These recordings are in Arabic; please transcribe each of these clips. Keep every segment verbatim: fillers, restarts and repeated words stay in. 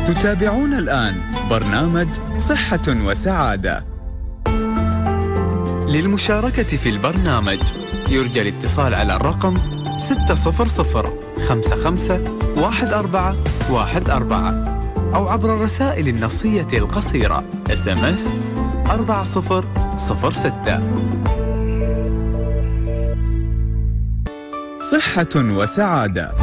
تتابعون الآن برنامج صحة وسعادة. للمشاركة في البرنامج يرجى الاتصال على الرقم ستة صفر صفر خمسة خمسة واحد أربعة واحد أربعة أو عبر الرسائل النصية القصيرة إس إم إس أربعة صفر صفر ستة. صحة وسعادة.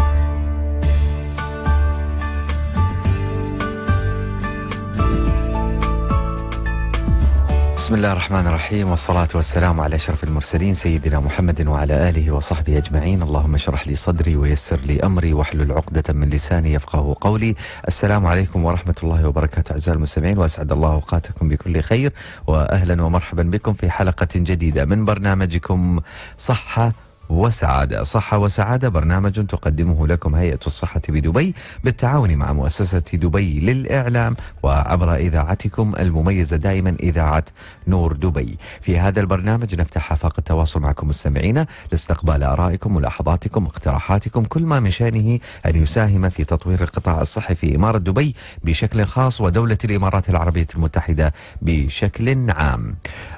بسم الله الرحمن الرحيم، والصلاة والسلام على أشرف المرسلين سيدنا محمد وعلى آله وصحبه أجمعين. اللهم اشرح لي صدري ويسر لي أمري واحلل عقدة من لساني يفقه قولي. السلام عليكم ورحمة الله وبركاته أعزائي المستمعين، وأسعد الله أوقاتكم بكل خير، وأهلا ومرحبا بكم في حلقة جديدة من برنامجكم صحة وسعادة. صحة وسعادة برنامج تقدمه لكم هيئة الصحة بدبي بالتعاون مع مؤسسة دبي للإعلام وعبر إذاعتكم المميزة دائما إذاعة نور دبي. في هذا البرنامج نفتح آفاق التواصل معكم مستمعينا لاستقبال آرائكم ملاحظاتكم اقتراحاتكم، كل ما من شأنه أن يساهم في تطوير القطاع الصحي في إمارة دبي بشكل خاص ودولة الإمارات العربية المتحدة بشكل عام.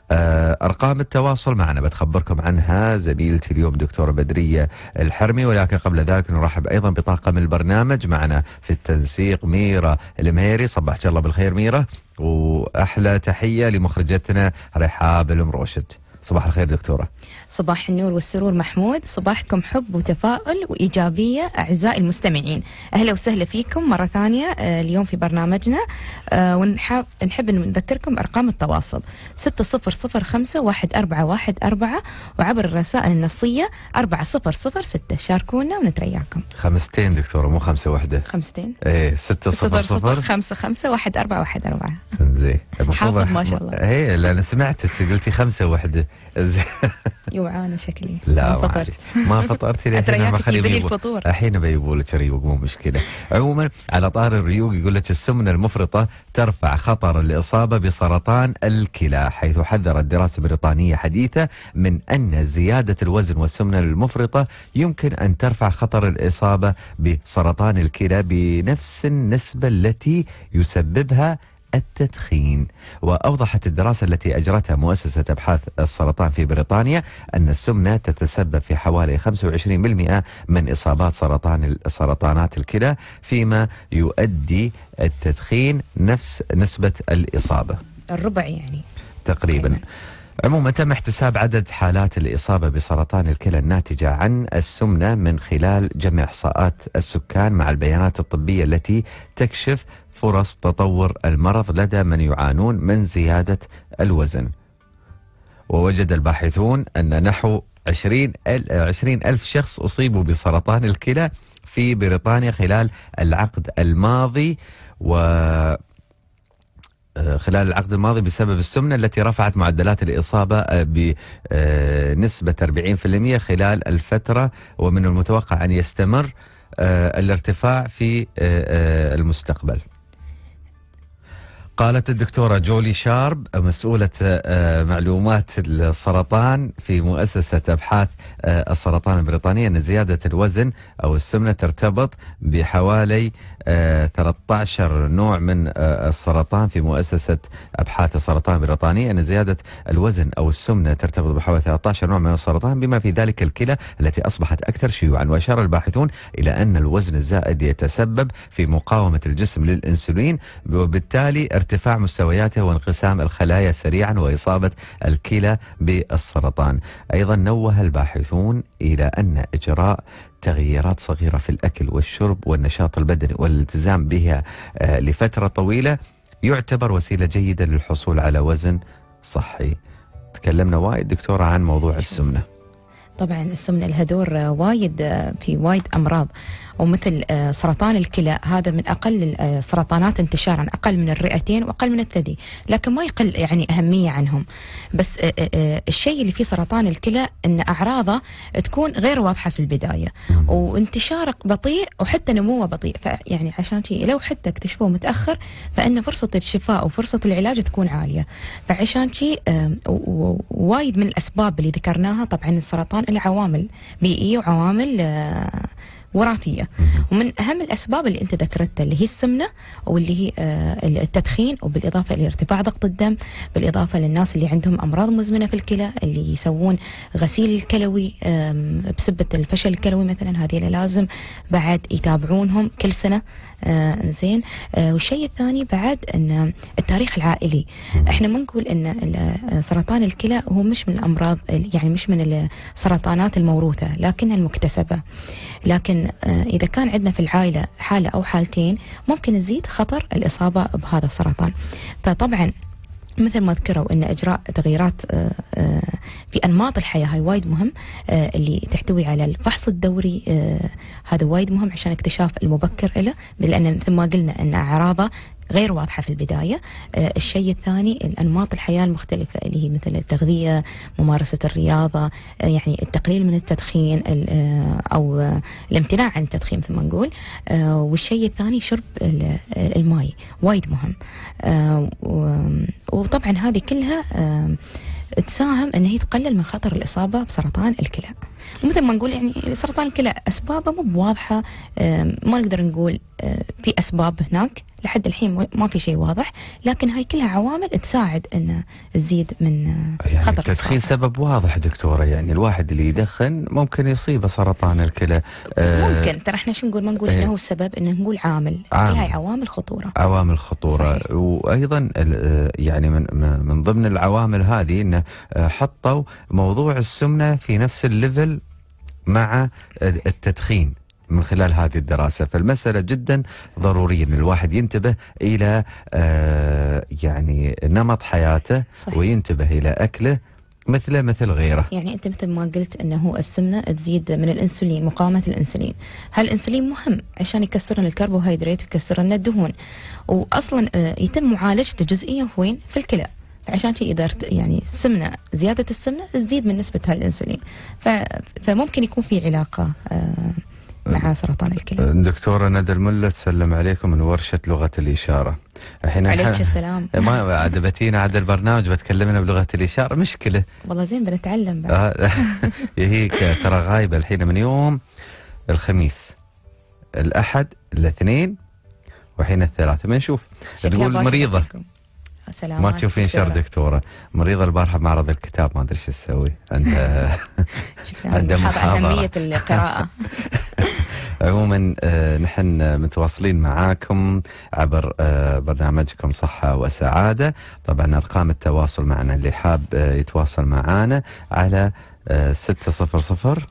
أرقام التواصل معنا بتخبركم عنها زميلتي اليوم دكتورة بدرية الحرمي، ولكن قبل ذلك نرحب أيضا بطاقم البرنامج. معنا في التنسيق ميرا المهيري، صباحك الله بالخير ميرا، وأحلى تحية لمخرجتنا رحاب المروشد. صباح الخير دكتورة. صباح النور والسرور محمود، صباحكم حب وتفاؤل وإيجابية أعزائي المستمعين. أهلا وسهلا فيكم مرة ثانية اليوم في برنامجنا، ونحب نحب نذكركم أرقام التواصل ستة صفر صفر خمسة واحد أربعة واحد أربعة وعبر الرسائل النصية أربعة صفر صفر ستة. شاركونا ونترياكم. خمستين دكتورة مو خمسة واحدة. خمستين. ايه ستة صفر صفر خمسة خمسة واحد أربعة واحد أربعة. زين. حافظ ما شاء الله. ايه لا أنا سمعتك قلتي خمسة واحدة. يوعانة شكلي. لا ما فطرت. ما فطرتي الحين ما خلي الفطور. الحين بيجيبوا لك ريوق مو مشكلة. عموما على طار الريوق يقول لك السمنة المفرطة ترفع خطر الإصابة بسرطان الكلى، حيث حذرت دراسة بريطانية حديثة من أن زيادة الوزن والسمنة المفرطة يمكن أن ترفع خطر الإصابة بسرطان الكلى بنفس النسبة التي يسببها التدخين. وأوضحت الدراسة التي أجرتها مؤسسة أبحاث السرطان في بريطانيا أن السمنة تتسبب في حوالي خمسة وعشرين بالمئة من إصابات سرطان سرطانات الكلى، فيما يؤدي التدخين نفس نسبة الإصابة، الربع يعني تقريبا. عموما تم احتساب عدد حالات الإصابة بسرطان الكلى الناتجة عن السمنة من خلال جمع إحصاءات السكان مع البيانات الطبية التي تكشف فرص تطور المرض لدى من يعانون من زيادة الوزن. ووجد الباحثون أن نحو عشرين ألف شخص أصيبوا بسرطان الكلى في بريطانيا خلال العقد الماضي، و خلال العقد الماضي بسبب السمنة التي رفعت معدلات الإصابة بنسبة أربعين بالمئة خلال الفترة، ومن المتوقع أن يستمر الارتفاع في المستقبل. قالت الدكتورة جولي شارب مسؤولة معلومات السرطان في مؤسسة أبحاث السرطان البريطانية أن زيادة الوزن أو السمنة ترتبط بحوالي ثلاثة عشر نوع من السرطان. في مؤسسة أبحاث السرطان البريطانية أن زيادة الوزن أو السمنة ترتبط بحوالي ثلاثة عشر نوع من السرطان بما في ذلك الكلى التي أصبحت أكثر شيوعا. وأشار الباحثون إلى أن الوزن الزائد يتسبب في مقاومة الجسم للإنسولين، وبالتالي ارتفاع مستوياته وانقسام الخلايا سريعا وإصابة الكلى بالسرطان. أيضا نوه الباحثون إلى أن إجراء تغييرات صغيرة في الأكل والشرب والنشاط البدني والالتزام بها لفترة طويلة يعتبر وسيلة جيدة للحصول على وزن صحي. تكلمنا وايد دكتورة عن موضوع السمنة. طبعا السمنة لها دور وايد في وايد أمراض، ومثل سرطان الكلى هذا من أقل السرطانات انتشارا، أقل من الرئتين وأقل من الثدي، لكن ما يقل يعني أهمية عنهم. بس الشيء اللي فيه سرطان الكلى أن أعراضه تكون غير واضحة في البداية، وانتشاره بطيء وحتى نموه بطيء. يعني عشان شيء لو حتى اكتشفوه متأخر فإن فرصة الشفاء وفرصة العلاج تكون عالية. فعشان شيء وايد من الأسباب اللي ذكرناها طبعا السرطان له عوامل بيئية وعوامل وراثية. ومن أهم الأسباب اللي أنت ذكرتها اللي هي السمنة واللي هي التدخين، وبالإضافة لارتفاع ضغط الدم، بالإضافة للناس اللي عندهم أمراض مزمنة في الكلى، اللي يسوون غسيل الكلوي بسبة الفشل الكلوي مثلا، هذه اللي لازم بعد يتابعونهم كل سنة. آه زين. آه والشيء الثاني بعد ان التاريخ العائلي، احنا ما نقول ان سرطان الكلى هو مش من الامراض، يعني مش من السرطانات الموروثة لكنها المكتسبة، لكن آه اذا كان عندنا في العائلة حالة او حالتين ممكن تزيد خطر الاصابة بهذا السرطان. فطبعا مثل ما ذكروا ان اجراء تغييرات في انماط الحياه هاي وايد مهم، اللي تحتوي على الفحص الدوري، هذا وايد مهم عشان اكتشاف المبكر له، لان مثل ما قلنا ان اعراضه غير واضحة في البداية. آه الشيء الثاني الأنماط الحياة المختلفة اللي هي مثل التغذية، ممارسة الرياضة، آه يعني التقليل من التدخين، آه أو آه الامتناع عن التدخين مثل ما نقول. آه والشيء الثاني شرب الماء وايد مهم. آه وطبعا هذه كلها آه تساهم ان هي تقلل من خطر الاصابه بسرطان الكلى. ومثل ما نقول يعني سرطان الكلى اسبابه مو بواضحه، ما نقدر نقول في اسباب هناك لحد الحين ما في شيء واضح، لكن هاي كلها عوامل تساعد ان تزيد من يعني خطر التدخين. سبب واضح دكتوره، يعني الواحد اللي يدخن ممكن يصيبه سرطان الكلى. ممكن ترى احنا شو نقول، ما نقول انه هو السبب، انه نقول عامل. عامل. هاي عوامل خطوره. عوامل خطوره. صحيح. وايضا يعني من من ضمن العوامل هذه انه حطوا موضوع السمنه في نفس الليفل مع التدخين من خلال هذه الدراسة. فالمسألة جدا ضرورية ان الواحد ينتبه الى آه يعني نمط حياته. صحيح. وينتبه الى اكله مثله مثل غيره. يعني انت مثل ما قلت انه السمنة تزيد من الانسولين، مقاومة الانسولين. هالانسولين مهم عشان يكسر لنا الكربوهيدرات ويكسر لنا الدهون، واصلا آه يتم معالجته جزئيا وين في الكلى. عشان شيء إذا يعني السمنة، زيادة السمنة تزيد من نسبة هالانسولين، فممكن يكون في علاقة آه مع سرطان الكلى. دكتورة ندى الملا تسلم عليكم من ورشة لغة الإشارة. الحين عليك السلام. ما عجبتينا عاد البرنامج بتكلمنا بلغة الإشارة، مشكلة والله زين بنتعلم بعد. هيك ترى غايبة الحين من يوم الخميس، الأحد، الاثنين، وحين الثلاثة بنشوف. تقول مريضة سلامات. ما تشوفين شر دكتورة، مريضة البارحة بمعرض الكتاب ما أدري شو تسوي، عندها عندها محاضرة. أهمية القراءة. عموما آه نحن متواصلين معاكم عبر آه برنامجكم صحة وسعادة. طبعا أرقام التواصل معنا اللي حاب آه يتواصل معانا على آه ستة صفر صفر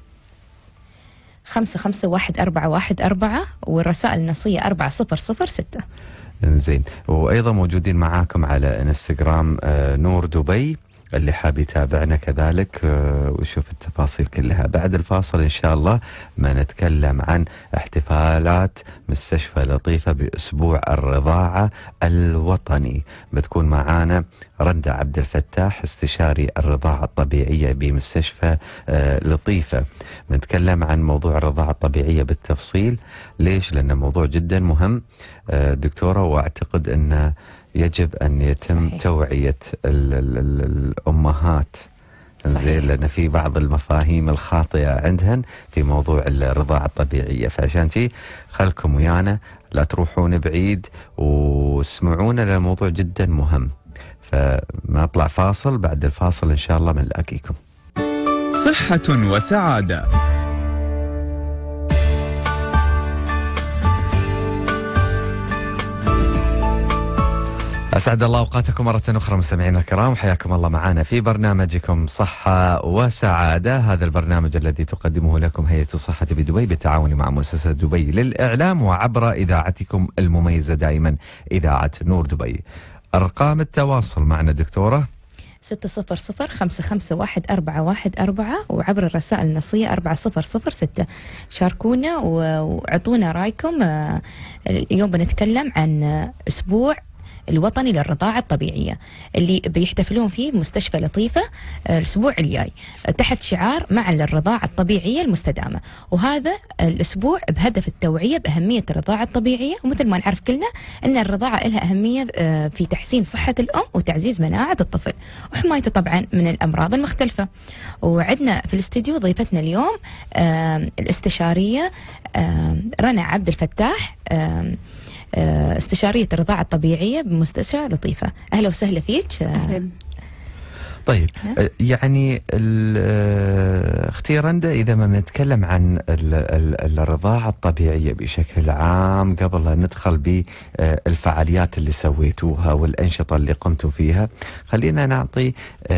خمسة خمسة واحد أربعة واحد أربعة، والرسائل النصية أربعة صفر صفر ستة. زين. وايضا موجودين معاكم على انستغرام آه نور دبي، اللي حاب يتابعنا كذلك آه ويشوف التفاصيل كلها. بعد الفاصل ان شاء الله ما نتكلم عن احتفالات مستشفى لطيفة باسبوع الرضاعة الوطني. بتكون معانا رندا عبد الفتاح استشاري الرضاعة الطبيعية بمستشفى آه لطيفة. بنتكلم عن موضوع الرضاعة الطبيعية بالتفصيل. ليش؟ لأنه موضوع جدا مهم آه دكتورة، واعتقد أنه يجب أن يتم صحيح. توعية ال ال ال الأمهات، زين، لأن في بعض المفاهيم الخاطئة عندهن في موضوع الرضاعة الطبيعية. فعشان شي خلكم ويانا، لا تروحون بعيد واسمعونا، لأن الموضوع جدا مهم. فنطلع فاصل، بعد الفاصل إن شاء الله بنلاقيكم. صحة وسعادة. أسعد الله أوقاتكم مرة أخرى مستمعينا الكرام، حياكم الله معنا في برنامجكم صحة وسعادة. هذا البرنامج الذي تقدمه لكم هيئة الصحة بدبي بالتعاون مع مؤسسة دبي للإعلام وعبر إذاعتكم المميزة دائما إذاعة نور دبي. أرقام التواصل معنا دكتورة ستة صفر صفر خمسة خمسة واحد أربعة واحد أربعة، وعبر الرسائل النصية أربعة صفر صفر ستة. شاركونا وعطونا رأيكم. اليوم بنتكلم عن أسبوع الوطني للرضاعة الطبيعية اللي بيحتفلون فيه بمستشفى لطيفة الأسبوع الجاي تحت شعار معا للرضاعة الطبيعية المستدامة. وهذا الأسبوع بهدف التوعية بأهمية الرضاعة الطبيعية، ومثل ما نعرف كلنا أن الرضاعة لها أهمية في تحسين صحة الأم وتعزيز مناعة الطفل وحمايته طبعا من الأمراض المختلفة. وعندنا في الاستديو ضيفتنا اليوم الاستشارية رنا عبد الفتاح، استشارية الرضاعة الطبيعية بمستشفى لطيفة. أهلا وسهلا فيك. أهلا. طيب يعني اختي رندا، إذا ما نتكلم عن الرضاعة الطبيعية بشكل عام قبل أن ندخل بالفعاليات اللي سويتوها والأنشطة اللي قمتوا فيها، خلينا نعطي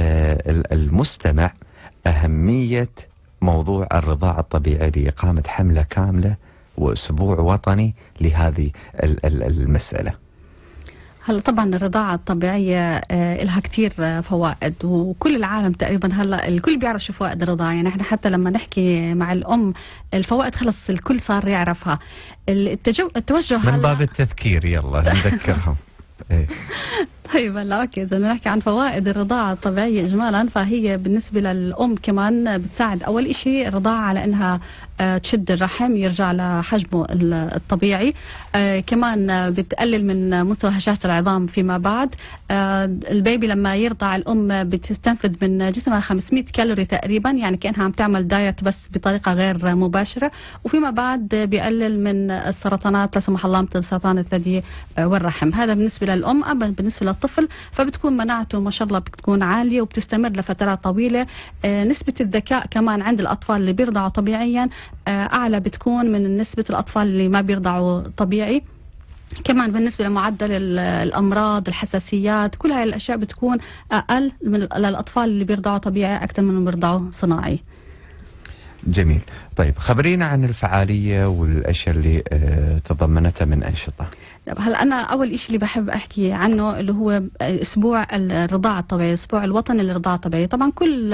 المستمع أهمية موضوع الرضاعة الطبيعية لإقامة حملة كاملة وأسبوع وطني لهذه المسألة. هلا طبعا الرضاعة الطبيعية لها كتير فوائد، وكل العالم تقريبا هلا الكل بيعرف شو فوائد الرضاعة. يعني احنا حتى لما نحكي مع الأم الفوائد خلص الكل صار يعرفها. التجو... التوجه من باب التذكير يلا نذكرهم. إيه. طيب هلا اوكي، اذا نحكي عن فوائد الرضاعة الطبيعية اجمالا، فهي بالنسبة للأم كمان بتساعد اول شيء الرضاعة على انها تشد الرحم يرجع لحجمه الطبيعي. آه كمان بتقلل من مستوى هشاشة العظام فيما بعد. آه البيبي لما يرضع الأم بتستنفذ من جسمها خمسمئة كالوري تقريبا، يعني كأنها عم تعمل دايت بس بطريقة غير مباشرة. وفيما بعد بيقلل من السرطانات لا سمح الله مثل سرطان الثدي والرحم. هذا بالنسبة للأم. أما بالنسبة للطفل فبتكون مناعته ما شاء الله بتكون عالية وبتستمر لفترات طويلة. آه نسبة الذكاء كمان عند الأطفال اللي بيرضعوا طبيعيا أعلى بتكون من نسبة الأطفال اللي ما بيرضعوا طبيعي. كمان بالنسبة لمعدل الأمراض الحساسيات كل هاي الأشياء بتكون أقل من للأطفال اللي بيرضعوا طبيعي أكثر من اللي بيرضعوا صناعي. جميل. طيب خبرينا عن الفعالية والأشياء اللي تضمنتها من أنشطة. هلا أنا أول إشي اللي بحب أحكي عنه اللي هو أسبوع الرضاعة الطبيعية، الأسبوع الوطني للرضاعة الطبيعية. طبعا كل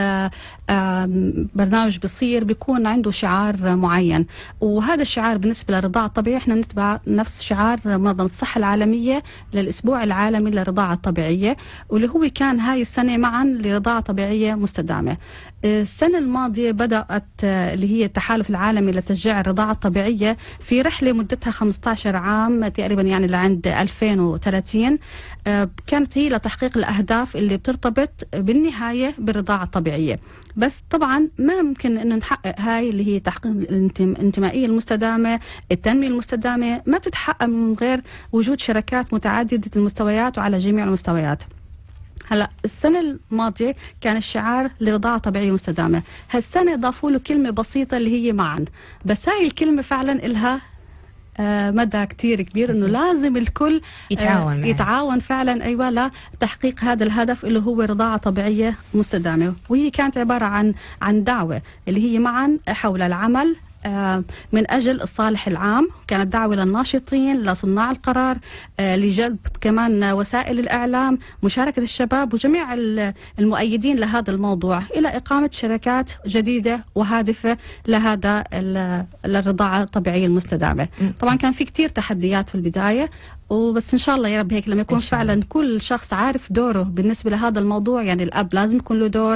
برنامج بيصير بيكون عنده شعار معين، وهذا الشعار بالنسبة للرضاعة الطبيعية احنا نتبع نفس شعار منظمة الصحة العالمية للأسبوع العالمي للرضاعة الطبيعية، واللي هو كان هاي السنة معا لرضاعة طبيعية مستدامة. السنة الماضية بدأت اللي هي التحالف العالمي لتشجيع الرضاعة الطبيعية في رحلة مدتها خمسة عشر عام تقريبا، يعني لعند ألفين وثلاثين. كانت هي لتحقيق الأهداف اللي بترتبط بالنهاية بالرضاعة الطبيعية. بس طبعا ما ممكن أن نحقق هاي اللي هي تحقيق الانتمائية المستدامة، التنمية المستدامة، ما بتتحقق من غير وجود شركات متعددة المستويات وعلى جميع المستويات. هلا السنة الماضية كان الشعار لرضاعة طبيعية مستدامة، هالسنة ضافوا له كلمة بسيطة اللي هي معا. بس هاي الكلمة فعلا إلها آه مدى كتير كبير، انه لازم الكل يتعاون آه يتعاون فعلا ايوه لتحقيق هذا الهدف اللي هو رضاعة طبيعية مستدامة. وهي كانت عبارة عن عن دعوة اللي هي معا حول العمل من أجل الصالح العام. كانت دعوة للناشطين لصناع القرار، لجلب كمان وسائل الإعلام، مشاركة الشباب وجميع المؤيدين لهذا الموضوع إلى إقامة شركات جديدة وهادفة لهذا الرضاعة الطبيعية المستدامة. طبعا كان في كتير تحديات في البداية، وبس إن شاء الله يا رب هيك لما يكون فعلا كل شخص عارف دوره بالنسبة لهذا الموضوع. يعني الأب لازم يكون له دور،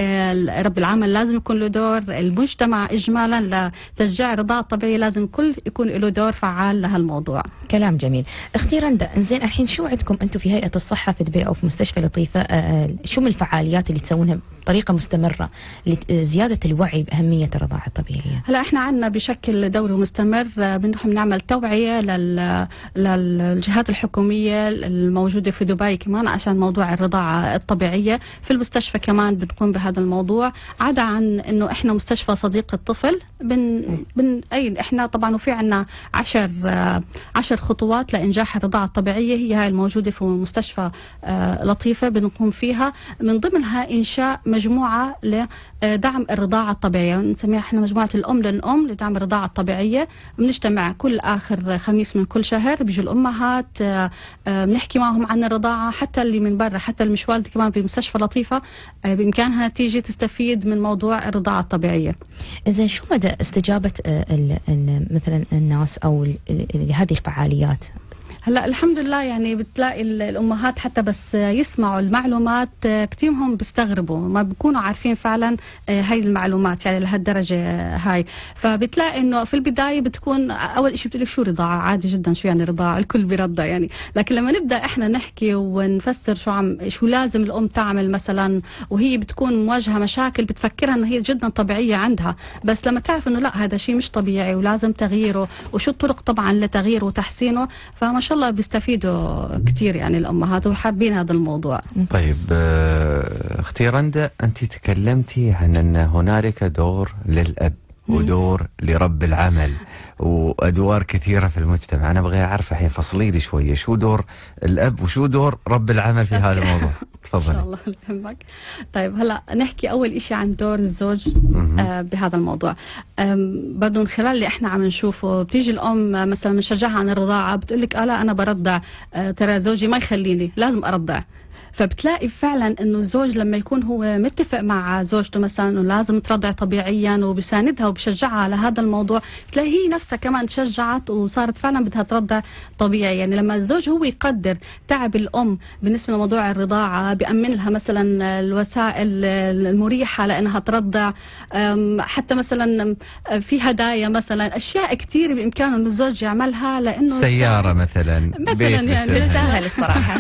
رب العمل لازم يكون له دور، المجتمع إجمالا لتشجيع الرضاعة الطبيعية لازم كل يكون له دور فعال لهالموضوع. كلام جميل. اختي رندا، انزين الحين شو عندكم انتم في هيئة الصحة في دبي أو في مستشفى لطيفة؟ آه شو من الفعاليات اللي تسوونها بطريقة مستمرة لزيادة الوعي بأهمية الرضاعة الطبيعية؟ هلا احنا عندنا بشكل دوري مستمر بنروح بنعمل توعية لل للجهات الحكومية الموجودة في دبي كمان عشان موضوع الرضاعة الطبيعية. في المستشفى كمان بنقوم بهذا الموضوع، عدا عن انه احنا مستشفى صديق الطفل بن بن اي احنا طبعا وفي عندنا عشر عشر خطوات لانجاح الرضاعة الطبيعية، هي هاي الموجودة في مستشفى لطيفة بنقوم فيها. من ضمنها انشاء مجموعة لدعم الرضاعة الطبيعية، نسميها احنا مجموعة الأم للأم لدعم الرضاعة الطبيعية. بنجتمع كل آخر خميس من كل شهر، بيجوا الأمهات بنحكي معهم عن الرضاعة، حتى اللي من برا حتى المش والدة كمان في مستشفى لطيفة بإمكانها تيجي تستفيد من موضوع الرضاعة الطبيعية. إذا شو مدى استجابة ال ال مثلا الناس أو هذه الفعاليات؟ هلا الحمد لله يعني بتلاقي الامهات حتى بس يسمعوا المعلومات كثير هم بيستغربوا، ما بيكونوا عارفين فعلا هاي المعلومات يعني لهالدرجه هاي. فبتلاقي انه في البدايه بتكون اول شيء بتقول شو رضاعه، عادي جدا شو يعني رضاعه، الكل بيرضع يعني. لكن لما نبدا احنا نحكي ونفسر شو عم شو لازم الام تعمل مثلا، وهي بتكون مواجهه مشاكل بتفكرها انه هي جدا طبيعيه عندها، بس لما تعرف انه لا هذا شيء مش طبيعي ولازم تغييره، وشو الطرق طبعا لتغييره وتحسينه، فما شاء الله بيستفيدوا كثير يعني الامهات وحابين هذا الموضوع. طيب اختي رندا، انت تكلمتي عن ان هنالك دور للاب ودور لرب العمل وادوار كثيره في المجتمع. انا ابغى اعرف الحين، فصلي لي شويه شو دور الاب وشو دور رب العمل في هذا الموضوع. تفضلي. ان شاء الله يهمك. طيب هلا نحكي اول شيء عن دور الزوج آه بهذا الموضوع. برضه من خلال اللي احنا عم نشوفه، بتيجي الام مثلا بنشجعها عن الرضاعه بتقول لك اه لا انا برضع، آه ترى زوجي ما يخليني لازم ارضع. فبتلاقي فعلا انه الزوج لما يكون هو متفق مع زوجته مثلا انه لازم ترضع طبيعيا وبساندها وبشجعها على هذا الموضوع، بتلاقي هي نفسها كمان تشجعت وصارت فعلا بدها ترضع طبيعي. يعني لما الزوج هو يقدر تعب الام بالنسبه لموضوع الرضاعه، بيامن لها مثلا الوسائل المريحه لانها ترضع، حتى مثلا في هدايا مثلا، اشياء كثير بامكانه انه الزوج يعملها، لانه سياره مثلا مثلا يعني سهل الصراحه.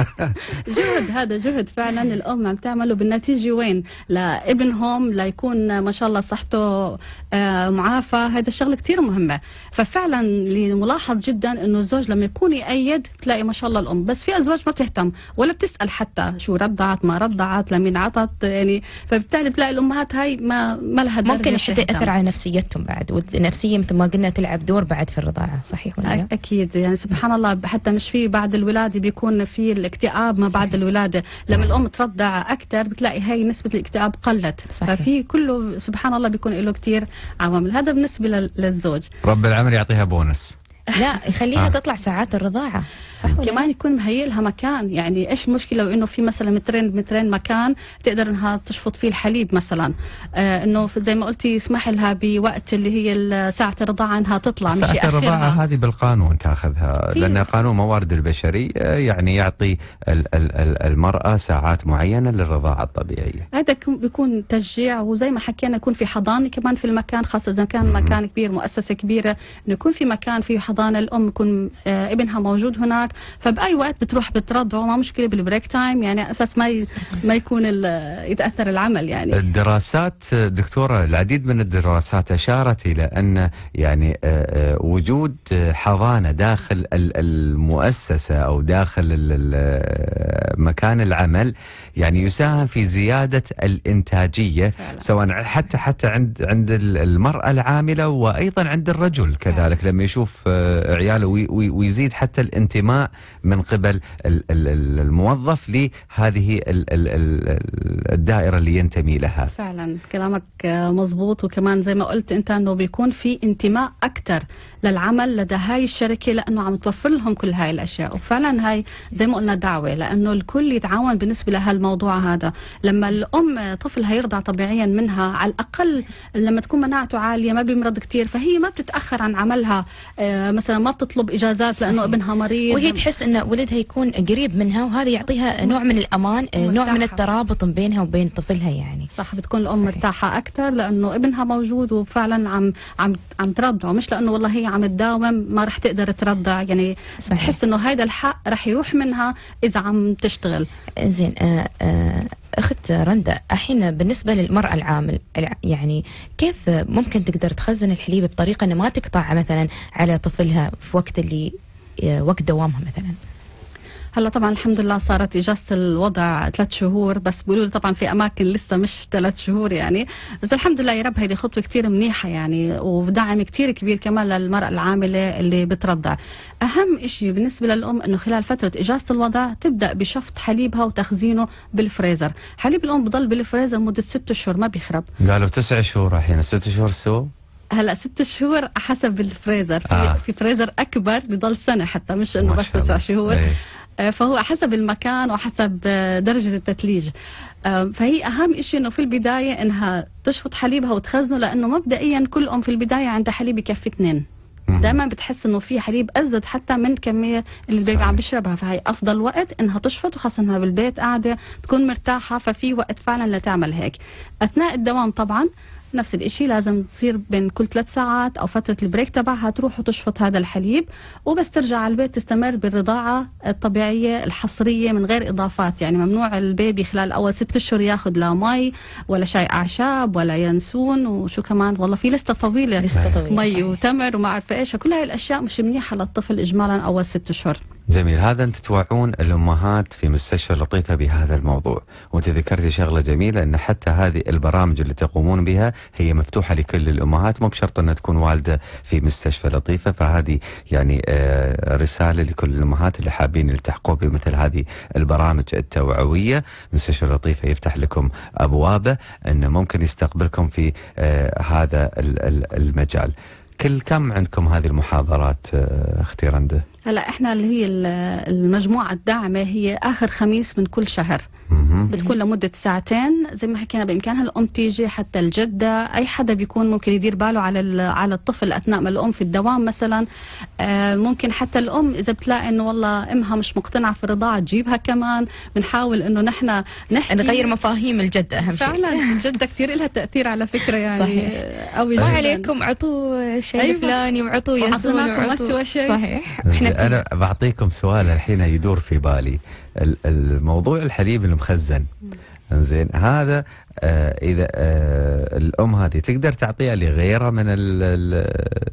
جهد، هذا جهد فعلا الام عم تعمله، بالنتيجه وين لابنهم ليكون ما شاء الله صحته معافى. هذا الشغله كثير مهمه. ففعلا اللي ملاحظ جدا انه الزوج لما يكون يأيد تلاقي ما شاء الله الام، بس في ازواج ما بتهتم ولا بتسال حتى شو رضعت ما رضعت لمين عطت يعني. فبالتالي بتلاقي الامهات هاي ما ما لها درجه، ممكن حتى ياثر على نفسيتهم بعد، والنفسيه مثل ما قلنا تلعب دور بعد في الرضاعه. صحيح ولا لا؟ اكيد يعني سبحان الله، حتى مش في بعد الولاده بيكون في الاكتئاب ما بعد الولاده، لما الام ترضع اكثر بتلاقي هاي نسبه الاكتئاب قلت. صحيح. ففي كله سبحان الله بيكون له كثير عوامل. هذا بالنسبه للزوج. رب العمل يعطيها بونس. لا يخليها آه. تطلع ساعات الرضاعه. كمان يكون مهيئ لها مكان. يعني ايش مشكله لو انه في مثلا مترين مترين مكان تقدر انها تشفط فيه الحليب مثلا، آه انه زي ما قلتي يسمح لها بوقت اللي هي ساعه الرضاعه انها تطلع، مش ساعه الرضاعه هذه بالقانون تاخذها، لان قانون الموارد البشري يعني يعطي المراه ساعات معينه للرضاعه الطبيعيه. هذا بيكون تشجيع، وزي ما حكينا يكون في حضانه كمان في المكان، خاصه اذا كان مكان كبير مؤسسه كبيره، انه يكون في مكان فيه حضانه، الام يكون آه ابنها موجود هناك، فبأي وقت بتروح بترضعه ما مشكلة بالبريك تايم، يعني أساس ما ي... ما يكون يتأثر العمل. يعني الدراسات دكتورة، العديد من الدراسات أشارت إلى أن يعني وجود حضانة داخل المؤسسة أو داخل مكان العمل يعني يساهم في زيادة الإنتاجية فعلا. سواء حتى حتى عند عند المرأة العاملة وأيضا عند الرجل كذلك فعلا. لما يشوف عياله ويزيد حتى الانتماء من قبل الموظف لهذه الدائرة اللي ينتمي لها. فعلا كلامك مظبوط، وكمان زي ما قلت انت انه بيكون في انتماء اكثر للعمل لدى هاي الشركة، لانه عم توفر لهم كل هاي الاشياء. وفعلا هاي زي ما قلنا دعوة، لانه الكل يتعاون بالنسبة لهالموضوع هذا. لما الام طفلها يرضع طبيعيا منها، على الاقل لما تكون مناعته عالية ما بيمرض كثير، فهي ما بتتاخر عن عملها، مثلا ما بتطلب اجازات لانه ابنها مريض، وهي تحس ان ولدها يكون قريب منها، وهذا يعطيها نوع من الامان، نوع من الترابط بينها وبين طفلها. يعني صح، بتكون الام صحيح. مرتاحه اكثر لانه ابنها موجود وفعلا عم عم عم ترضعه، مش لانه والله هي عم تداوم ما رح تقدر ترضع. يعني بتحس انه هذا الحق رح يروح منها اذا عم تشتغل. زين آه آه اخت رندا، الحين بالنسبه للمراه العامل يعني كيف ممكن تقدر تخزن الحليب بطريقه انه ما تقطع مثلا على طفلها في وقت اللي وقت دوامها مثلا؟ هلا طبعا الحمد لله صارت اجازه الوضع ثلاث شهور، بس بيقولوا طبعا في اماكن لسه مش ثلاث شهور يعني، بس الحمد لله يا رب هيدي خطوه كثير منيحه يعني، ودعم كثير كبير كمان للمراه العامله اللي بترضع. اهم شيء بالنسبه للام انه خلال فتره اجازه الوضع تبدا بشفط حليبها وتخزينه بالفريزر. حليب الام بضل بالفريزر مده ست شهور ما بيخرب. قالوا تسع شهور الحين، ست شهور سوا؟ هلا ست شهور حسب الفريزر، في, آه. في فريزر اكبر بضل سنه حتى، مش انه بس تسع شهور. ايه. فهو حسب المكان وحسب درجه التثليج. فهي اهم شيء انه في البدايه انها تشفط حليبها وتخزنه، لانه مبدئيا كل ام في البدايه عندها حليب يكفي اثنين دائما بتحس انه في حليب ازيد حتى من كميه اللي البيبي عم بيشربها، فهي افضل وقت انها تشفط، وخاصه انها بالبيت قاعده تكون مرتاحه، ففي وقت فعلا لتعمل هيك. اثناء الدوام طبعا نفس الشيء، لازم تصير بين كل ثلاث ساعات او فتره البريك تبعها تروح وتشفط هذا الحليب، وبس ترجع على البيت تستمر بالرضاعه الطبيعيه الحصريه من غير اضافات. يعني ممنوع البيبي خلال اول ست اشهر ياخذ لا مي ولا شاي اعشاب ولا ينسون وشو كمان، والله في لسته طويله، لسته طويله مي وتمر وما اعرف ايش، كل هاي الاشياء مش منيحه للطفل اجمالا اول ست اشهر. جميل. هذا انت توعون الامهات في مستشفى لطيفه بهذا الموضوع، وانت ذكرتي شغله جميله ان حتى هذه البرامج اللي تقومون بها هي مفتوحه لكل الامهات، مو بشرط انها تكون والده في مستشفى لطيفه. فهذه يعني آه رساله لكل الامهات اللي حابين يلتحقوا بمثل هذه البرامج التوعويه. مستشفى لطيفه يفتح لكم ابوابه انه ممكن يستقبلكم في آه هذا المجال. كل كم عندكم هذه المحاضرات آه اختي رنده؟ هلا احنا اللي هي المجموعه الداعمه هي اخر خميس من كل شهر، بتكون لمده ساعتين زي ما حكينا. بامكانها الام تيجي، حتى الجده، اي حدا بيكون ممكن يدير باله على على الطفل اثناء ما الام في الدوام مثلا. آه ممكن حتى الام اذا بتلاقي انه والله امها مش مقتنعه في الرضاعه تجيبها كمان. بنحاول انه نحن نحكي نغير مفاهيم الجده. اهم شيء فعلا الجده كثير لها تاثير على فكره يعني قوي. ما عليكم اعطوه شيء أيوة. فلاني وعطوه ينسون وعطوه شيء. صحيح. احنا أنا بعطيكم سؤال الحين يدور في بالي، الموضوع الحليب المخزن. انزين هذا آه اذا آه الام هذه تقدر تعطيها لغيرها من ال ال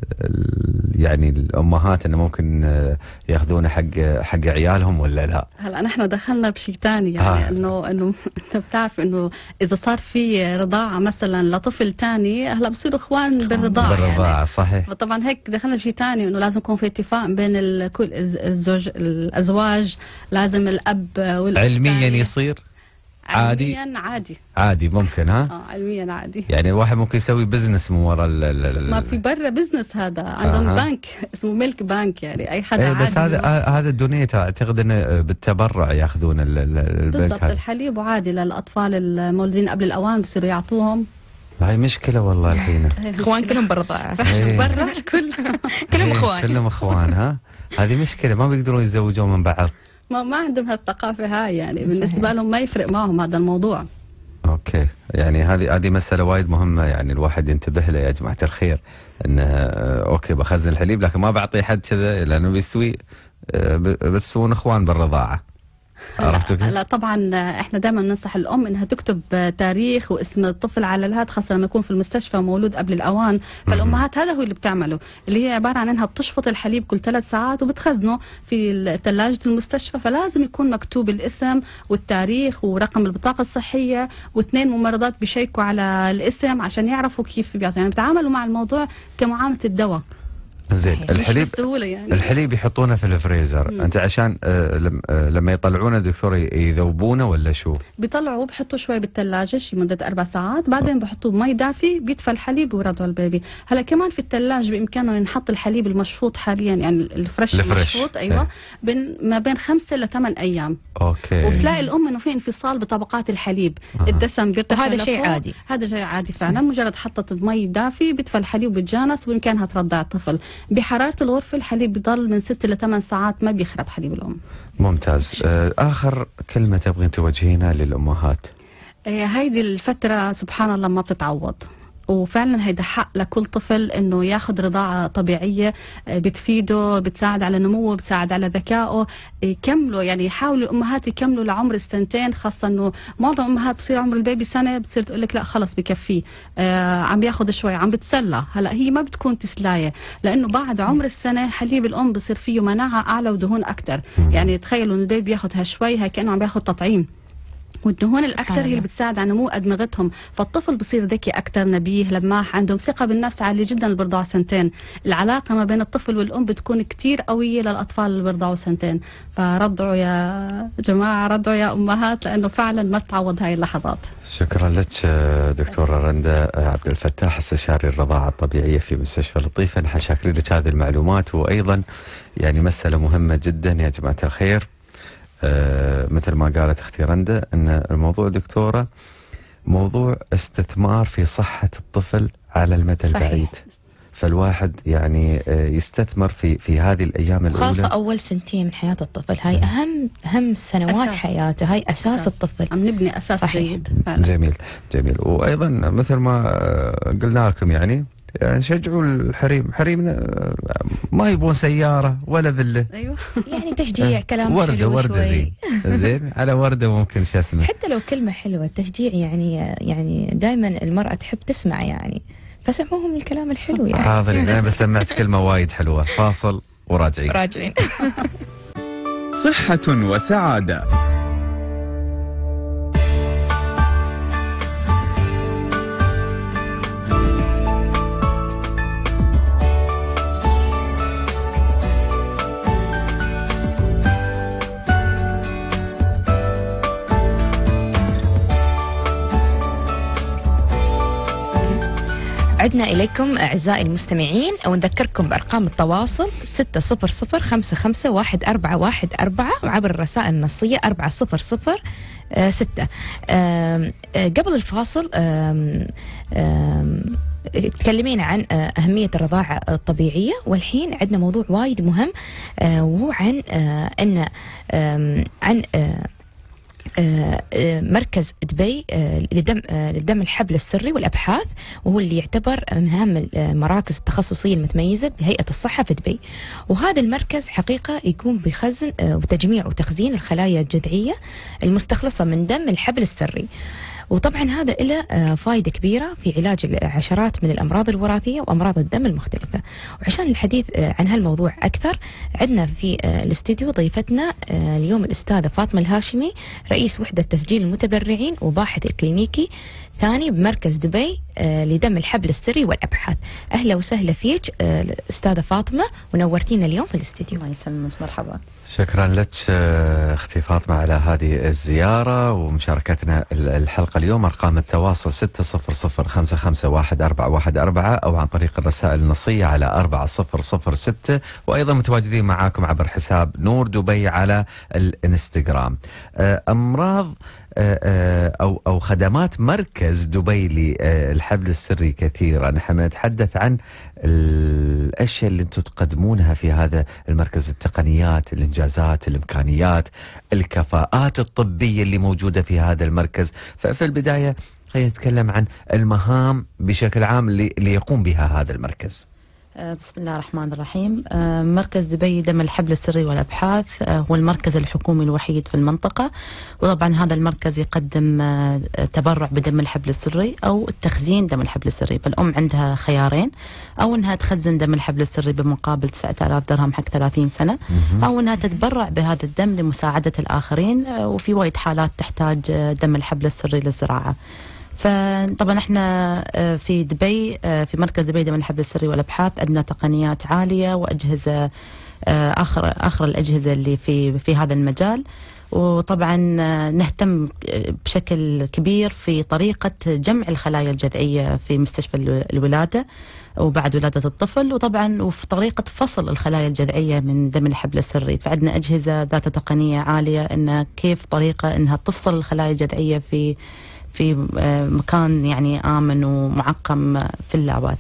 يعني الامهات انه ممكن آه ياخذونه حق حق عيالهم ولا لا؟ هلا نحن دخلنا بشيء ثاني يعني آه. انه انه انت بتعرف انه اذا صار في رضاعه مثلا لطفل ثاني هلا بصيروا اخوان بالرضاعه بالرضاعه يعني. صحيح. فطبعا هيك دخلنا بشيء ثاني انه لازم يكون في اتفاق بين كل الزوج الازواج، لازم الاب والاب علميا يصير عادي. علميا عادي عادي ممكن ها؟ اه علميا عادي. يعني الواحد ممكن يسوي بزنس من وراء ال ما في برا بزنس، هذا عندهم آه. بنك اسمه ملك بنك، يعني اي حدا ايه بس هذا هذا الدنيا اعتقد انه بالتبرع ياخذون البنك بالضبط. الحليب وعادي للاطفال المولودين قبل الاوان بصيروا يعطوهم. هاي مشكلة والله الحين. اخوان كلهم بالرضاعة. برا كل كلهم اخوان. كلهم اخوان ها؟ هذه مشكلة، ما بيقدرون يتزوجون من بعض. ما ما عندهم هالثقافة هاي، يعني بالنسبة لهم ما يفرق معهم هذا الموضوع. اوكي، يعني هذه هذه مسألة وايد مهمة، يعني الواحد ينتبه لها يا جماعة الخير. انه اوكي بخزن الحليب لكن ما بعطي حد كذا لانه بيسوي بتسوون اخوان بالرضاعة. لا, لا طبعا احنا دائما ننصح الام انها تكتب تاريخ واسم الطفل على الهات، خاصه لما يكون في المستشفى مولود قبل الاوان. فالامهات هذا هو اللي بتعمله، اللي هي عباره عن انها بتشفط الحليب كل ثلاث ساعات وبتخزنه في ثلاجه المستشفى، فلازم يكون مكتوب الاسم والتاريخ ورقم البطاقه الصحيه، واثنين ممرضات بيشيكوا على الاسم عشان يعرفوا كيف بيعطوا. يعني بتعاملوا مع الموضوع كمعامله الدواء. زين الحليب يعني. الحليب يحطونه في الفريزر. مم. انت عشان آه آه لما يطلعونه دكتور يذوبونه ولا شو؟ بيطلعوه بحطوه شوي بالثلاجه شي مده اربع ساعات، بعدين بحطوه بمي دافي بيدفى الحليب ويرضعوا البيبي. هلا كمان في الثلاجه بامكانه ينحط الحليب المشفوط حاليا، يعني الفريش المشفوط ايوه بين ما بين خمسة لثمان ايام. اوكي. وبتلاقي الام انه في انفصال بطبقات الحليب. آه. الدسم بيرتفع، هذا شيء عادي. هذا شيء عادي فعلا. مجرد حطت بمي دافي بيدفى الحليب وبتجانس وبامكانها ترضع الطفل. بحرارة الغرفة الحليب بضل من ست لثمان ساعات، ما بيخرب حليب الأم. ممتاز. آخر كلمة تبغين توجهينها للأمهات؟ هيدي الفترة سبحان الله ما بتتعوض، وفعلا هيدا حق لكل طفل انه ياخذ رضاعه طبيعيه بتفيده، بتساعد على نموه، بتساعد على ذكائه. يكملوا يعني يحاولوا الامهات يكملوا لعمر السنتين، خاصه انه معظم الامهات بصير عمر البيبي سنه بتصير تقول لك لا خلص بكفيه، آه عم ياخذ شوي عم بتسلى. هلا هي ما بتكون تسلايه، لانه بعد عمر السنه حليب الام بصير فيه مناعه اعلى ودهون اكثر. يعني تخيلوا البيبي ياخذ هالشوي هي كانه عم ياخذ تطعيم، والدهون الاكثر هي اللي بتساعد على نمو ادمغتهم، فالطفل بصير ذكي اكثر، نبيه، لماح، عندهم ثقه بالنفس عاليه جدا اللي بيرضعوا سنتين. العلاقه ما بين الطفل والام بتكون كثير قوية للاطفال اللي بيرضعوا سنتين. فرضعوا يا جماعه، رضعوا يا امهات، لانه فعلا ما تعوض هاي اللحظات. شكرا لك دكتوره رنده عبد الفتاح، استشاري الرضاعه الطبيعيه في مستشفى لطيفه. نحن شاكرين لك هذه المعلومات، وايضا يعني مساله مهمه جدا يا جماعه الخير. آه مثل ما قالت اختي رنده ان الموضوع دكتوره موضوع استثمار في صحه الطفل على المدى البعيد. فالواحد يعني يستثمر في في هذه الأيام الأولى، خاصة أول سنتين من حياة الطفل، هاي أهم أهم سنوات أساس. حياته، هاي أساس, أساس الطفل، عم نبني أساس جيد. جميل جميل. وأيضا مثل ما قلنا لكم يعني يعني شجعوا الحريم، حريمنا ما يبون سيارة ولا فيلا. ايوه يعني تشجيع كلام وردة حلو وردة شوي. زين على وردة ممكن شو اسمه، حتى لو كلمة حلوة التشجيع يعني يعني دائما المرأة تحب تسمع يعني، فسمعوهم الكلام الحلو يعني. حاضرين أنا بس سمعت كلمة وايد حلوة، فاصل وراجعين. راجعين. صحة وسعادة. عدنا إليكم أعزائي المستمعين، ونذكركم بأرقام التواصل ستة صفر صفر خمسة خمسة واحد أربعة واحد أربعة وعبر الرسائل النصية أربعة صفر صفر ستة. قبل الفاصل آم آم تكلمينا عن أهمية الرضاعة الطبيعية، والحين عندنا موضوع وايد مهم وهو عن أن عن مركز دبي لدم لدم الحبل السري والأبحاث، وهو اللي يعتبر من أهم المراكز التخصصية المتميزة بهيئة الصحة في دبي. وهذا المركز حقيقة يقوم بخزن وتجميع وتخزين الخلايا الجذعية المستخلصة من دم الحبل السري، وطبعا هذا له فائدة كبيرة في علاج عشرات من الأمراض الوراثية وأمراض الدم المختلفة. وعشان الحديث عن هالموضوع أكثر عندنا في الاستديو ضيفتنا اليوم الأستاذة فاطمة الهاشمي، رئيس وحدة تسجيل المتبرعين وباحث كلينيكي ثاني بمركز دبي لدم الحبل السري والأبحاث. أهلا وسهلا فيك أستاذة فاطمة، ونورتينا اليوم في الاستديو. الله يسلمك، مرحبا. شكرا لك اختي فاطمة على هذه الزيارة ومشاركتنا الحلقة اليوم. أرقام التواصل ستة صفر صفر خمسة خمسة واحد أربعة واحد أربعة أو عن طريق الرسائل النصية على أربعة صفر صفر ستة، وأيضا متواجدين معاكم عبر حساب نور دبي على الانستغرام. أمراض أو أو خدمات مركز دبي للحبل السري كثيرة. نحن نتحدث عن الأشياء اللي أنتم تقدمونها في هذا المركز، التقنيات، الإنجازات، الإمكانيات، الكفاءات الطبية اللي موجودة في هذا المركز. ففي البداية خلينا نتكلم عن المهام بشكل عام اللي, اللي يقوم بها هذا المركز. بسم الله الرحمن الرحيم. مركز دبي دم الحبل السري والأبحاث هو المركز الحكومي الوحيد في المنطقة، وطبعا هذا المركز يقدم تبرع بدم الحبل السري أو التخزين دم الحبل السري. فالأم عندها خيارين، أو أنها تخزن دم الحبل السري بمقابل تسعة آلاف درهم حق ثلاثين سنة، أو أنها تتبرع بهذا الدم لمساعدة الآخرين، وفي وايد حالات تحتاج دم الحبل السري للزراعة. فطبعا احنا في دبي في مركز دبي دم الحبل السري والابحاث عندنا تقنيات عاليه واجهزه اخر اخر الاجهزه اللي في في هذا المجال، وطبعا نهتم بشكل كبير في طريقه جمع الخلايا الجذعيه في مستشفى الولاده وبعد ولاده الطفل، وطبعا وفي طريقه فصل الخلايا الجذعيه من دم الحبل السري. فعندنا اجهزه ذات تقنيه عاليه ان كيف طريقه انها تفصل الخلايا الجذعيه في في مكان يعني آمن ومعقم في اللابات.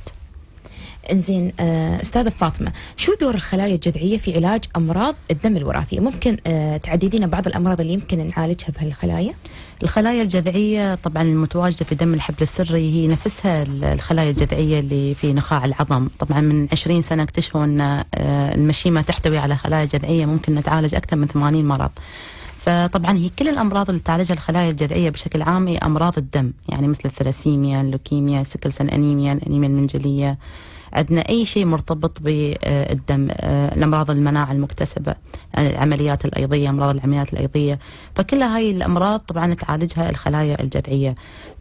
انزين استاذة فاطمة، شو دور الخلايا الجذعية في علاج أمراض الدم الوراثية؟ ممكن تعددينا بعض الأمراض اللي يمكن نعالجها بهالخلايا؟ الخلايا الجذعية طبعا المتواجدة في دم الحبل السري هي نفسها الخلايا الجذعية اللي في نخاع العظم. طبعا من عشرين سنة اكتشفوا أن المشيمة تحتوي على خلايا جذعية ممكن نتعالج أكثر من ثمانين مرض. فطبعا هي كل الامراض اللي تعالجها الخلايا الجذعيه بشكل عام هي امراض الدم، يعني مثل الثلاسيميا، اللوكيميا، سكل سيل انيميا، الانيميا المنجليه. عندنا اي شيء مرتبط بالدم، الامراض المناعه المكتسبه، العمليات الايضيه، امراض العمليات الايضيه. فكل هاي الامراض طبعا تعالجها الخلايا الجذعيه.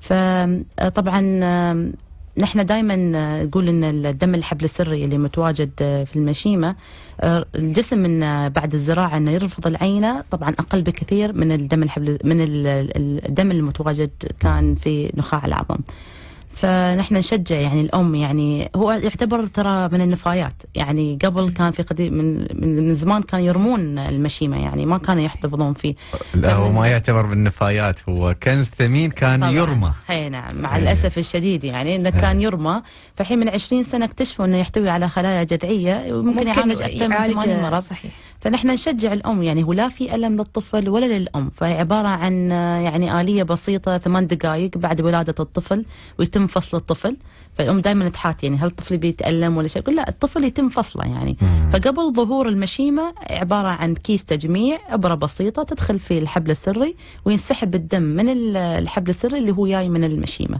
فطبعا نحن دائما نقول ان الدم الحبل السري اللي متواجد في المشيمه الجسم من بعد الزراعه انه يرفض العينه طبعا اقل بكثير من الدم الحبل من الدم المتواجد كان في نخاع العظم. فنحن نشجع يعني الأم، يعني هو يعتبر ترى من النفايات. يعني قبل كان في قديم من من زمان كان يرمون المشيمة، يعني ما كانوا يحتفظون فيه. لا هو ما يعتبر من النفايات، هو كنز ثمين كان يرمى. اي نعم، مع الأسف الشديد يعني انه كان يرمى. فحين من عشرين سنة اكتشفوا انه يحتوي على خلايا جذعية وممكن يعالج أكثر من ثمانين مرض. صحيح. فنحن نشجع الأم، يعني هو لا في ألم للطفل ولا للأم، فهي عبارة عن يعني آلية بسيطة ثمان دقائق بعد ولادة الطفل ويتم فصل الطفل. فالأم دائما تحات يعني هل الطفل بيتألم ولا شيء، لا الطفل يتم فصله يعني. مم. فقبل ظهور المشيمة عبارة عن كيس تجميع، إبرة بسيطة تدخل في الحبل السري وينسحب الدم من الحبل السري اللي هو جاي من المشيمة.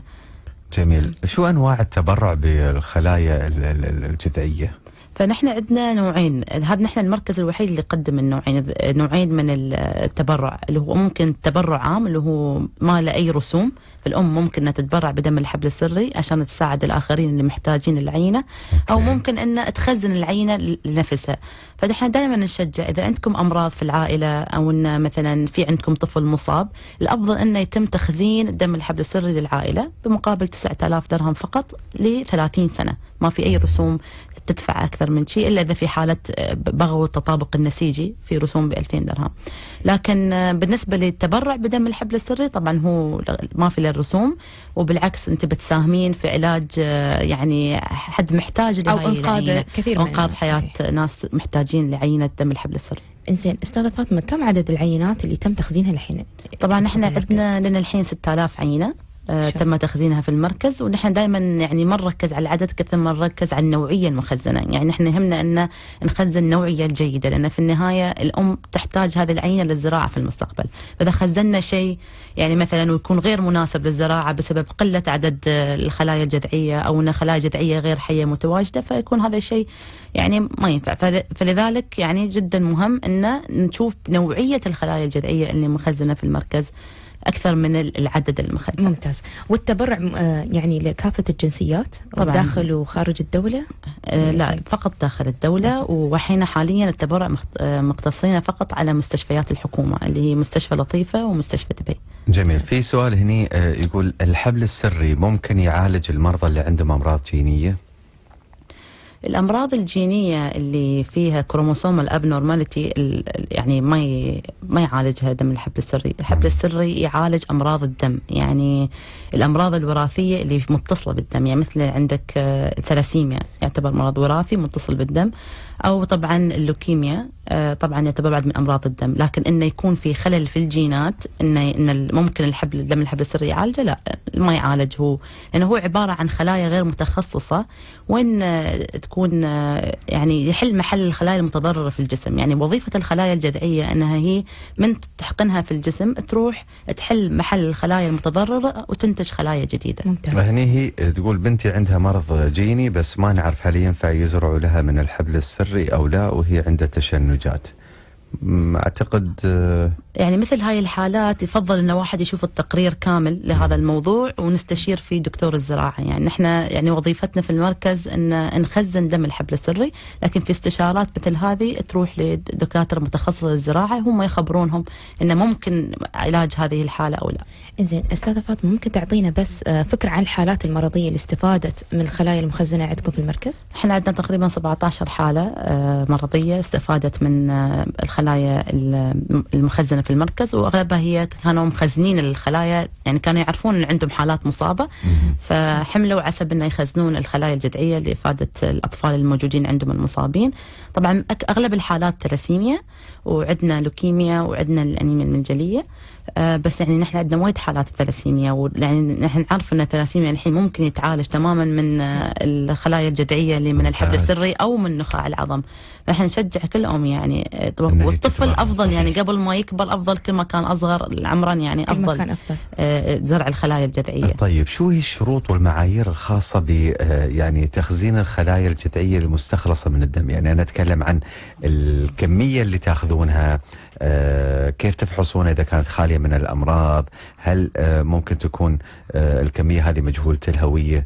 جميل. شو أنواع التبرع بالخلايا الجذعية؟ فنحن عندنا نوعين، هذا نحن المركز الوحيد اللي يقدم النوعين نوعين من التبرع، اللي هو ممكن تبرع عام اللي هو ما له أي رسوم، فالأم ممكن أنها تتبرع بدم الحبل السري عشان تساعد الآخرين اللي محتاجين العينة، أو ممكن أنها تخزن العينة لنفسها. فنحن دائما نشجع إذا عندكم أمراض في العائلة أو أن مثلا في عندكم طفل مصاب، الأفضل أنه يتم تخزين دم الحبل السري للعائلة بمقابل تسعة آلاف درهم فقط لثلاثين سنة، ما في أي رسوم تدفع أكثر من شيء إلا إذا في حالة بغو التطابق النسيجي في رسوم بألفين درهم. لكن بالنسبة للتبرع بدم الحبل السري طبعا هو ما في له رسوم، وبالعكس أنت بتساهمين في علاج يعني حد محتاج أو إنقاذ كثير من إنقاذ حياة ناس محتاجين لعينة دم الحبل السري. إنزين أستاذة فاطمة، كم عدد العينات اللي تم تخزينها الحين؟ طبعا نحن عندنا لنا الحين ستة آلاف عينة آه تم تخزينها في المركز، ونحن دائما يعني ما نركز على العدد كثر ما نركز على النوعية المخزنة. يعني نحن يهمنا أن نخزن النوعية الجيدة، لأن في النهاية الأم تحتاج هذه العينة للزراعة في المستقبل. فإذا خزنا شيء يعني مثلا ويكون غير مناسب للزراعة بسبب قلة عدد الخلايا الجذعية أو أن خلايا جذعية غير حية متواجدة، فيكون هذا الشيء يعني ما ينفع. فلذلك يعني جدا مهم أن نشوف نوعية الخلايا الجذعية اللي مخزنة في المركز أكثر من العدد المخزن. ممتاز. والتبرع يعني لكافة الجنسيات طبعا داخل وخارج الدولة؟ آه لا فقط داخل الدولة، وحين حاليا التبرع مقتصرين فقط على مستشفيات الحكومة اللي هي مستشفى لطيفة ومستشفى دبي. جميل. في سؤال هني يقول الحبل السري ممكن يعالج المرضى اللي عندهم أمراض جينية؟ الأمراض الجينية اللي فيها كروموسوم الأبنورماليتي يعني ما ما يعالجها دم الحبل السري. الحبل السري يعالج أمراض الدم، يعني الأمراض الوراثية اللي متصلة بالدم، يعني مثل عندك ثلاسيميا يعتبر مرض وراثي متصل بالدم، أو طبعا اللوكيميا طبعا يعتبر بعد من أمراض الدم. لكن إنه يكون في خلل في الجينات إنه إن ممكن الحبل دم الحبل السري يعالجه، لا ما يعالج هو، لأنه هو عبارة عن خلايا غير متخصصة، وإن تكون يعني يحل محل الخلايا المتضررة في الجسم. يعني وظيفة الخلايا الجذعية أنها هي من تحقنها في الجسم تروح تحل محل الخلايا المتضررة وتنتج خلايا جديدة. هني هي تقول بنتي عندها مرض جيني بس ما نعرف هل ينفع يزرعوا لها من الحبل السري أو لا، وهي عندها تشنجات. أعتقد يعني مثل هاي الحالات يفضل أن واحد يشوف التقرير كامل لهذا الموضوع ونستشير فيه دكتور الزراعة. يعني نحن يعني وظيفتنا في المركز أن نخزن دم الحبل السري، لكن في استشارات مثل هذه تروح لدكاترة متخصصة للزراعة هم يخبرونهم أنه ممكن علاج هذه الحالة أو لا. إنزين أستاذة فاطمة، ممكن تعطينا بس فكرة عن الحالات المرضية اللي استفادت من الخلايا المخزنة عندكم في المركز؟ احنا عندنا تقريبا سبعة عشر حالة مرضية استفادت من الخلايا المخزنة في المركز، واغلبها هي كانوا مخزنين الخلايا، يعني كانوا يعرفون ان عندهم حالات مصابة فحملوا عسب انه يخزنون الخلايا الجذعية لافادة الاطفال الموجودين عندهم المصابين. طبعا اغلب الحالات ثلاسيميا، وعندنا لوكيميا، وعندنا الانيميا المنجلية. آه بس يعني نحن عندنا وايد حالات ثلاسيميا، ويعني نحن نعرف ان الثلاسيميا الحين ممكن يتعالج تماما من آه الخلايا الجذعيه اللي من الحبل السري او من نخاع العظم. فاحنا نشجع كل ام يعني آه والطفل افضل يعني قبل ما يكبر افضل كل ما كان اصغر عمرا يعني افضل, كان أفضل. آه زرع الخلايا الجذعيه. طيب شو هي الشروط والمعايير الخاصه ب آه يعني تخزين الخلايا الجذعيه المستخلصه من الدم؟ يعني انا اتكلم عن الكميه اللي تاخذونها، آه كيف تفحصون اذا كانت خاليه من الأمراض؟ هل ممكن تكون الكمية هذه مجهولة الهوية؟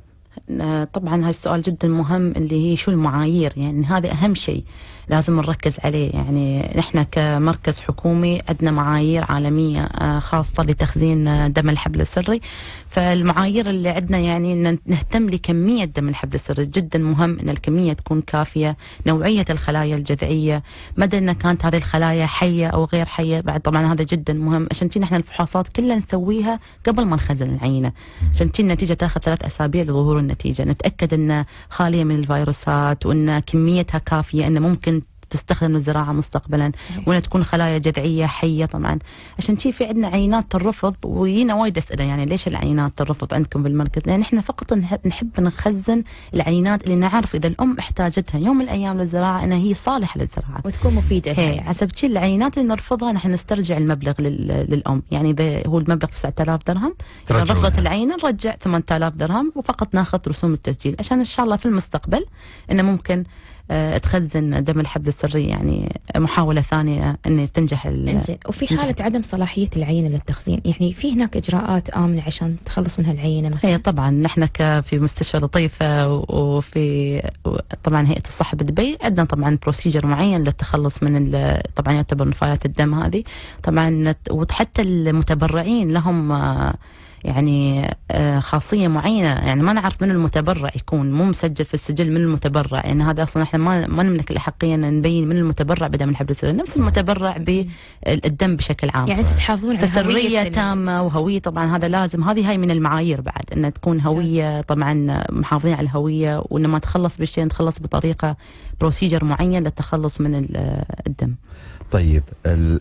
طبعا هذا السؤال جدا مهم اللي هي شو المعايير، يعني هذا أهم شيء لازم نركز عليه. يعني نحن كمركز حكومي عندنا معايير عالمية خاصة لتخزين دم الحبل السري، فالمعايير اللي عندنا يعني أن نهتم لكمية دم الحبل السري. جدا مهم أن الكمية تكون كافية، نوعية الخلايا الجذعية، مدى أن كانت هذه الخلايا حية أو غير حية، بعد طبعا هذا جدا مهم عشان تي نحن الفحوصات كلها نسويها قبل ما نخزن العينة، عشان تي النتيجة تاخذ ثلاث أسابيع لظهور النتيجة، نتأكد أن خالية من الفيروسات وأن كميتها كافية أن ممكن تستخدم الزراعة مستقبلا، وأن تكون خلايا جذعية حية طبعا. عشان شي في عندنا عينات الرفض، وينا وايد أسئلة يعني ليش العينات الرفض عندكم بالمركز؟ لأن احنا فقط نحب نخزن العينات اللي نعرف إذا الأم احتاجتها يوم من الأيام للزراعة أنها هي صالحة للزراعة وتكون مفيدة. هي حسب شي العينات اللي نرفضها نحن نسترجع المبلغ للأم، يعني إذا هو المبلغ تسعة آلاف درهم إذا رفضت العينة نرجع ثمانية آلاف درهم وفقط ناخذ رسوم التسجيل، عشان إن شاء الله في المستقبل إنه ممكن اه تخزن دم الحبل السري، يعني محاولة ثانية أن تنجح. انزين، وفي حالة عدم صلاحية العينة للتخزين، يعني في هناك إجراءات آمنة عشان تخلص من هالعينة مثلا؟ هي طبعا نحن في مستشفى لطيفة وفي طبعا هيئة الصحة بدبي عندنا طبعا بروسيجر معين للتخلص من طبعا يعتبر نفايات الدم هذه طبعا، وحتى المتبرعين لهم يعني خاصية معينة، يعني ما نعرف من المتبرع يكون مو مسجل في السجل من المتبرع، يعني هذا أصلا احنا ما ما نملك الأحقية أن نبين من المتبرع بدم الحبل السري، نفس المتبرع بالدم بشكل عام. يعني تحافظون على سرية تامة وهوية، طبعا هذا لازم، هذه هاي من المعايير بعد أن تكون هوية، طبعا محافظين على الهوية، وإن ما تخلص بالشيء نتخلص بطريقة بروسيجر معين للتخلص من الدم. طيب ال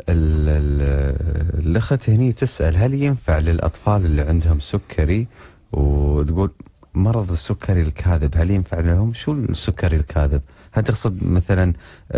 ال الأخت هني تسأل هل ينفع للأطفال اللي عندهم سكري، وتقول مرض السكري الكاذب هل ينفع لهم؟ شو السكري الكاذب؟ هل تقصد مثلا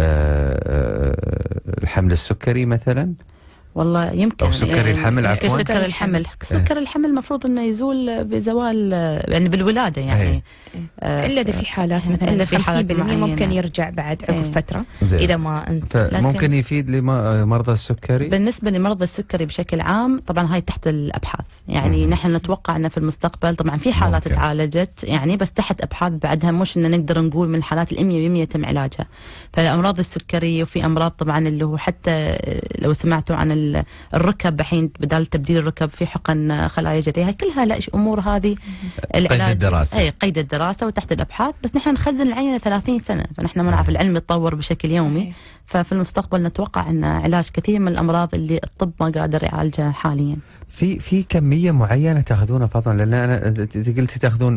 الحمل السكري مثلا؟ والله يمكن أو سكري الحمل عفوا. سكر الحمل سكر الحمل المفروض انه يزول بزوال يعني بالولاده يعني آه الا اذا في حالات مثلا الا في حالات ممكن يرجع بعد عقب فتره اذا ما انت ممكن يفيد لمرضى السكري. بالنسبه لمرضى السكري بشكل عام طبعا هاي تحت الابحاث، يعني مم. نحن نتوقع ان في المستقبل طبعا في حالات ممكن. تعالجت يعني بس تحت ابحاث بعدها، مش ان نقدر نقول من الحالات الأمية بالمية تم علاجها. فالامراض السكري وفي امراض طبعا اللي هو حتى لو سمعتوا عن الركب الحين بدال تبديل الركب في حقن خلايا جذعية، كلها لا امور هذه قيد الدراسه اي قيد الدراسه وتحت الابحاث، بس نحن نخزن العينه ثلاثين سنه، فنحن ما نعرف العلم يتطور بشكل يومي، ففي المستقبل نتوقع ان علاج كثير من الامراض اللي الطب ما قادر يعالجها حاليا. في في كميه معينه تاخذونها فاطمه؟ لان انا قلتي تاخذون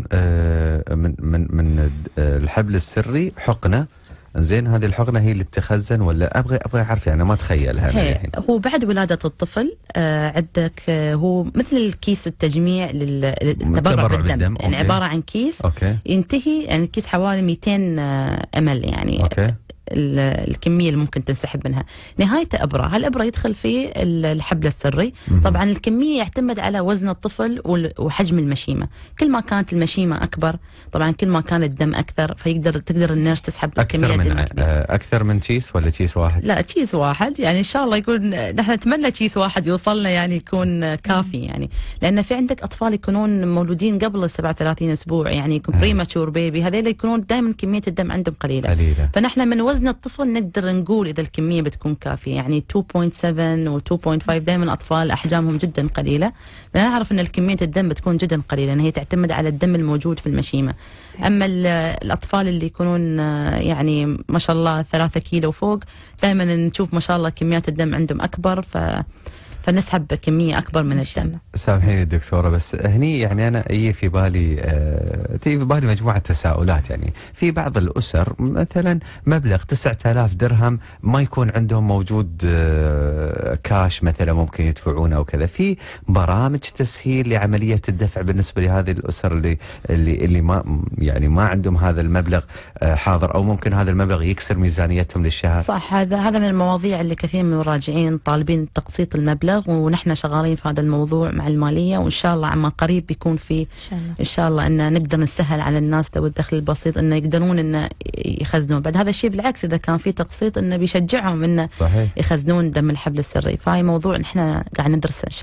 من من من الحبل السري حقنه، زين هذه الحقنه هي اللي تخزن ولا ابغى ابغى اعرف يعني ما اتخيلها يعني. هو بعد ولاده الطفل آه عندك آه هو مثل الكيس التجميع للتبرع بالدم, بالدم. يعني عباره عن كيس أوكي. ينتهي يعني الكيس حوالي مئتين آه امل يعني أوكي. الكمية اللي ممكن تنسحب منها، نهايته إبرة، هالإبرة يدخل فيه الحبل السري. طبعا الكمية يعتمد على وزن الطفل وحجم المشيمة، كل ما كانت المشيمة أكبر طبعا كل ما كان الدم أكثر، فيقدر تقدر النيرس تسحب كمية دم كبيرة. أكثر من كيس ولا كيس واحد؟ لا كيس واحد، يعني إن شاء الله يكون نحن نتمنى كيس واحد يوصلنا يعني يكون كافي، يعني لأن في عندك أطفال يكونون مولودين قبل السبعة وثلاثين أسبوع، يعني يكون بريماتشور بيبي، هذول يكونون دائما كمية الدم عندهم قليلة, قليلة. فنحن من وزن الطفل نقدر نقول إذا الكمية بتكون كافية، يعني اثنين فاصلة سبعة و اثنين فاصلة خمسة دائما أطفال أحجامهم جدا قليلة، نعرف أن الكمية الدم بتكون جدا قليلة لأن هي تعتمد على الدم الموجود في المشيمة. أما الأطفال اللي يكونون يعني ما شاء الله ثلاثة كيلو فوق دائما نشوف ما شاء الله كميات الدم عندهم أكبر، ف فنسحب كمية أكبر من الدم. سامحيني دكتورة بس هني يعني أنا إيه في بالي آه في بالي مجموعة تساؤلات، يعني في بعض الأسر مثلا مبلغ تسعة آلاف درهم ما يكون عندهم موجود آه كاش مثلا ممكن يدفعونه أو كذا، في برامج تسهيل لعملية الدفع بالنسبة لهذه الأسر اللي اللي اللي ما يعني ما عندهم هذا المبلغ آه حاضر، أو ممكن هذا المبلغ يكسر ميزانيتهم للشهر؟ صح، هذا هذا من المواضيع اللي كثير من المراجعين طالبين تقسيط المبلغ، ونحن شغالين في هذا الموضوع مع المالية، وإن شاء الله عما قريب بيكون في إن شاء الله أن نقدر نسهل على الناس ذوي الدخل البسيط أن يقدرون أن يخزنون. بعد هذا الشيء بالعكس إذا كان في تقسيط أنه بيشجعهم أن يخزنون دم الحبل السري، فهاي موضوع نحن قاعد ندرسه إن شاء الله.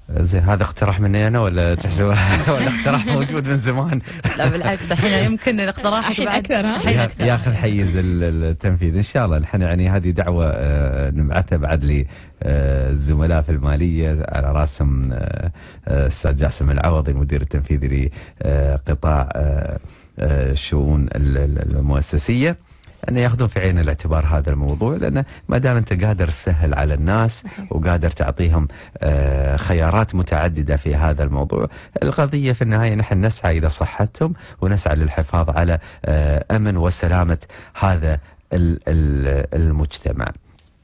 زين هذا اقتراح مني انا ولا تحسبوا ولا اقتراح موجود من زمان؟ لا بالعكس الحين يمكن الاقتراح الحين اكثر ها ياخذ حيز التنفيذ ان شاء الله. نحن يعني هذه دعوه نبعثها بعد للزملاء في الماليه على راسهم الاستاذ جاسم العوضي المدير التنفيذي لقطاع الشؤون المؤسسيه، أن ياخذون في عين الاعتبار هذا الموضوع، لأن ما دام أنت قادر تسهل على الناس وقادر تعطيهم خيارات متعددة في هذا الموضوع، القضية في النهاية نحن نسعى إلى صحتهم ونسعى للحفاظ على أمن وسلامة هذا المجتمع.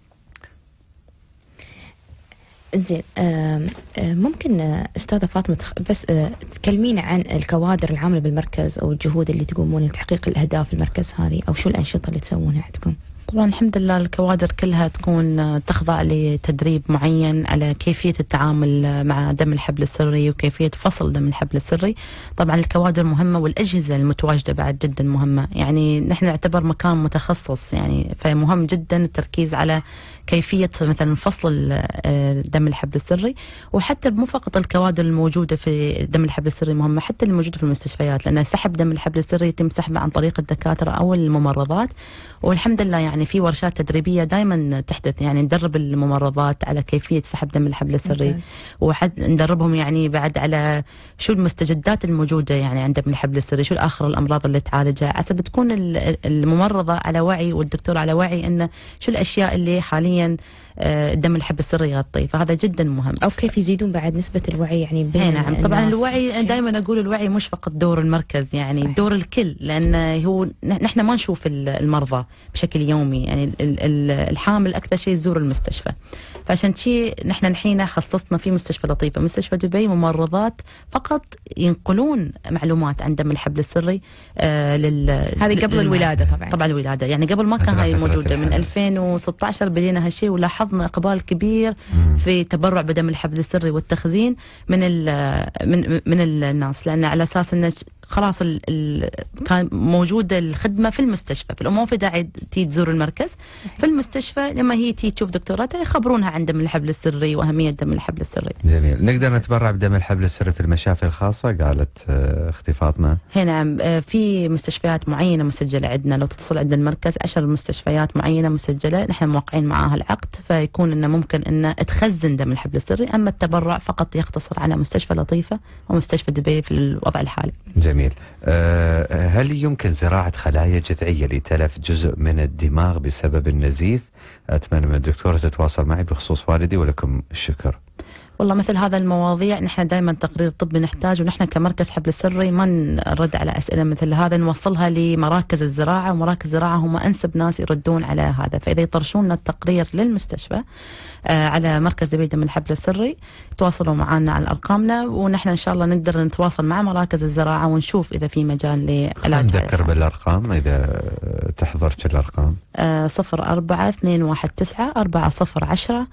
زين ممكن استاذه فاطمه بس تكلمينا عن الكوادر العامله بالمركز او الجهود اللي تقومون لتحقيق الاهداف المركز هذه، او شو الانشطه اللي تسوونها عندكم؟ طبعا الحمد لله الكوادر كلها تكون تخضع لتدريب معين على كيفية التعامل مع دم الحبل السري وكيفية فصل دم الحبل السري. طبعا الكوادر مهمة والأجهزة المتواجدة بعد جدا مهمة، يعني نحن نعتبر مكان متخصص، يعني فمهم جدا التركيز على كيفية مثلا فصل دم الحبل السري، وحتى مو فقط الكوادر الموجودة في دم الحبل السري مهمة، حتى الموجودة في المستشفيات، لأن سحب دم الحبل السري يتم سحبه عن طريق الدكاترة أو الممرضات. والحمد لله يعني في ورشات تدريبية دائما تحدث، يعني ندرب الممرضات على كيفية سحب دم الحبل السري، وحد ندربهم يعني بعد على شو المستجدات الموجودة يعني عند دم الحبل السري، شو آخر الأمراض اللي تعالجها، حسب تكون الممرضة على وعي والدكتور على وعي إنه شو الأشياء اللي حاليا دم الحبل السري يغطي، فهذا جدا مهم. او كيف يزيدون بعد نسبة الوعي يعني بين نعم الناس. طبعا الوعي دائما اقول الوعي مش فقط دور المركز، يعني صحيح. دور الكل، لان هو نحن ما نشوف المرضى بشكل يومي، يعني الحامل اكثر شيء يزور المستشفى، فعشان شيء نحن الحين خصصنا في مستشفى لطيفة مستشفى دبي ممرضات فقط ينقلون معلومات عن دم الحبل السري آه لل هذه قبل الولادة طبعا طبعا الولادة، يعني قبل ما كان هاي موجودة، من ألفين وستة عشر بدينا هالشيء ولاحظنا اقبال كبير في تبرع بدم الحبل السري والتخزين من من من الناس، لان على اساس انه خلاص ال ال كان موجوده الخدمه في المستشفى، في الامور في داعي تي تزور المركز في المستشفى، لما هي تي تشوف دكتوراتها يخبرونها عن دم الحبل السري واهميه دم الحبل السري. جميل. نقدر نتبرع بدم الحبل السري في المشافي الخاصه؟ قالت اختي فاطمه. هي نعم في مستشفيات معينه مسجله عندنا، لو تتصل عند المركز عشر مستشفيات معينه مسجله نحن موقعين معاها العقد، فيكون انه ممكن انه تخزن دم الحبل السري، اما التبرع فقط يقتصر على مستشفى لطيفه ومستشفى دبي في الوضع الحالي. جميل. أه هل يمكن زراعة خلايا جذعية لتلف جزء من الدماغ بسبب النزيف؟ أتمنى من الدكتورة تتواصل معي بخصوص والدي، ولكم الشكر. والله مثل هذا المواضيع نحن دائما تقرير طبي نحتاج، ونحن كمركز حبل السري ما نرد على أسئلة مثل هذا، نوصلها لمراكز الزراعة، ومراكز الزراعة هم أنسب ناس يردون على هذا، فإذا يطرشون التقرير للمستشفى آه على مركز دبي دم الحبل السري تواصلوا معنا على أرقامنا، ونحن إن شاء الله نقدر نتواصل مع مراكز الزراعة ونشوف إذا في مجال لعلاج. نذكر بالأرقام إذا تحضرت الأرقام. آه صفر أربعة اثنين واحد تسعة أربعة صفر عشرة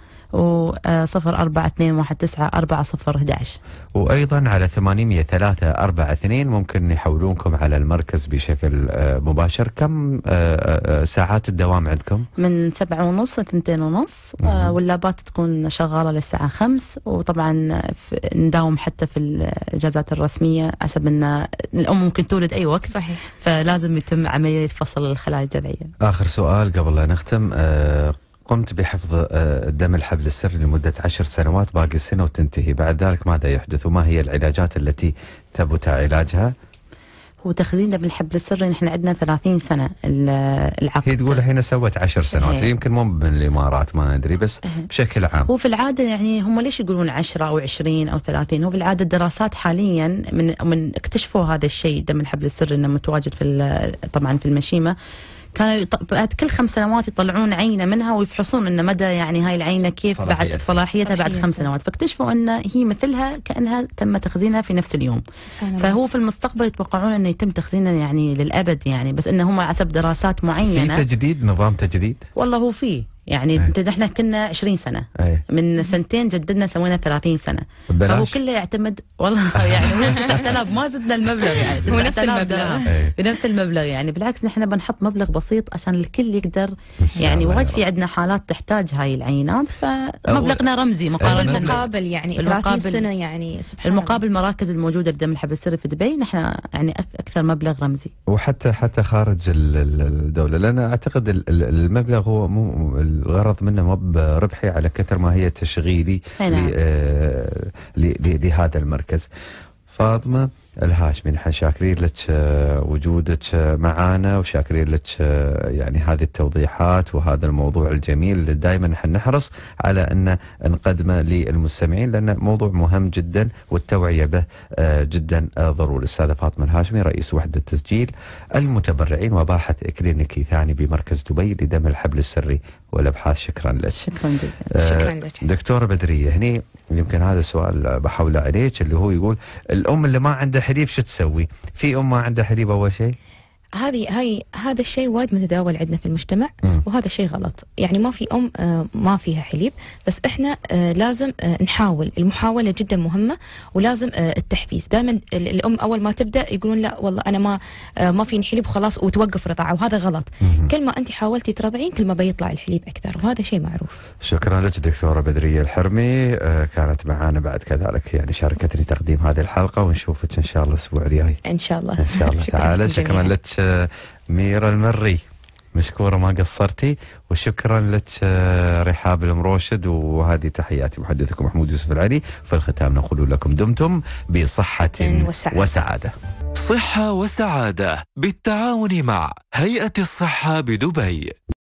وصفر أربعة اثنين واحد تسعة أربعة صفر أحد عشر، وأيضا على ثمانمية ثلاثة أربعة اثنين ممكن يحولونكم على المركز بشكل مباشر. كم ساعات الدوام عندكم؟ من سبعة ونص لثنتين ونص، واللابات تكون شغالة للساعة خمس، وطبعا نداوم حتى في الإجازات الرسمية حسب أن الأم ممكن تولد أي وقت. صحيح. فلازم يتم عملية فصل الخلايا الجذعية. آخر سؤال قبل لا نختم، أه قمت بحفظ دم الحبل السري لمدة عشر سنوات، باقي السنة وتنتهي، بعد ذلك ماذا يحدث وما هي العلاجات التي ثبت علاجها؟ هو تخزين دم الحبل السري نحن عندنا ثلاثين سنة العقد. هي تقول الحين سوت عشر سنوات، يمكن مو من الإمارات ما ندري، بس بشكل عام. هو في العادة يعني هم ليش يقولون عشرة أو عشرين أو ثلاثين؟ هو في العادة الدراسات حاليا من من اكتشفوا هذا الشيء دم الحبل السري إنه متواجد في طبعا في المشيمة، كانوا بعد كل خمس سنوات يطلعون عينة منها ويفحصون ان مدى يعني هاي العينة كيف بعد صلاحيتها بعد خمس سنوات، فاكتشفوا ان هي مثلها كأنها تم تخزينها في نفس اليوم، فهو في المستقبل يتوقعون انه يتم تخزينها يعني للابد يعني، بس انه هم حسب دراسات معينة. في تجديد، نظام تجديد؟ والله هو فيه يعني أي. نحن كنا عشرين سنة، أي. من سنتين جددنا سوينا ثلاثين سنة، ببلاش؟ فهو كله يعتمد والله يعني هو ستة آلاف ما زدنا المبلغ يعني هو نفس المبلغ بنفس المبلغ يعني بالعكس نحن بنحط مبلغ بسيط عشان الكل يقدر يعني وايد في عندنا حالات تحتاج هاي العينات فمبلغنا رمزي مقارنة المقابل يعني ثلاثين سنة يعني سبحان المقابل المراكز الموجودة لدم الحبل السري في دبي نحن يعني أكثر مبلغ رمزي. وحتى حتى خارج الدولة، لأن أعتقد المبلغ هو مو الغرض منه مو بربحي على كثر ما هي تشغيلي لهذا المركز. فاطمة الهاشمي، نحن شاكرين لك وجودك معنا وشاكرين لك يعني هذه التوضيحات وهذا الموضوع الجميل اللي دائما نحن نحرص على أن نقدمه للمستمعين لأنه موضوع مهم جدا والتوعية به جدا ضروري. الأستاذة فاطمة الهاشمي رئيس وحدة تسجيل المتبرعين وباحث كلينيكي ثاني بمركز دبي لدم الحبل السري والأبحاث، شكرا لك. شكرا جدا. شكرا لك دكتورة بدرية، هني يمكن هذا السؤال بحوله عليك اللي هو يقول الأم اللي ما عنده حليب شو تسوي؟ في أم ما عندها حليب أول شيء؟ هذه هاي هذا الشيء وايد متداول عندنا في المجتمع م. وهذا شيء غلط. يعني ما في ام آه ما فيها حليب، بس احنا آه لازم آه نحاول، المحاوله جدا مهمه ولازم آه التحفيز. دائما الام اول ما تبدا يقولون لا والله انا ما آه ما فيني حليب وخلاص وتوقف رضاعه، وهذا غلط. م. كل ما انت حاولتي ترضعين كل ما بيطلع الحليب اكثر، وهذا شيء معروف. شكرا لك دكتوره بدريه الحرمي، آه كانت معنا بعد كذلك يعني شاركتني تقديم هذه الحلقه، ونشوفك ان شاء الله الاسبوع الجاي ان شاء الله. ان شاء الله تعالى. شكرا لك ميرا المري، مشكورة ما قصرتي، وشكرا لك رحاب المروشد، وهذه تحياتي محدثكم محمود يوسف العلي. في الختام نقول لكم دمتم بصحة وسعادة, وسعادة. صحة وسعادة بالتعاون مع هيئة الصحة بدبي.